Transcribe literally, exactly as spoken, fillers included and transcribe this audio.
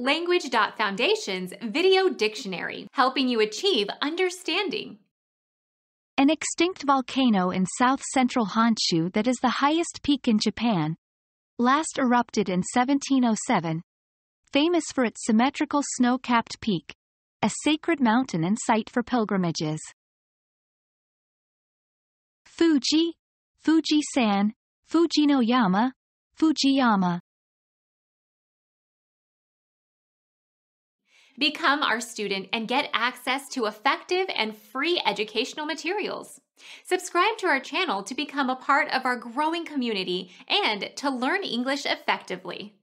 Language.Foundation's Video Dictionary, helping you achieve understanding. An extinct volcano in south-central Honshu that is the highest peak in Japan, last erupted in seventeen oh seven, famous for its symmetrical snow-capped peak, a sacred mountain and site for pilgrimages. Fuji, Fuji-san, Fuji-no-yama, Fujiyama. Become our student and get access to effective and free educational materials. Subscribe to our channel to become a part of our growing community and to learn English effectively.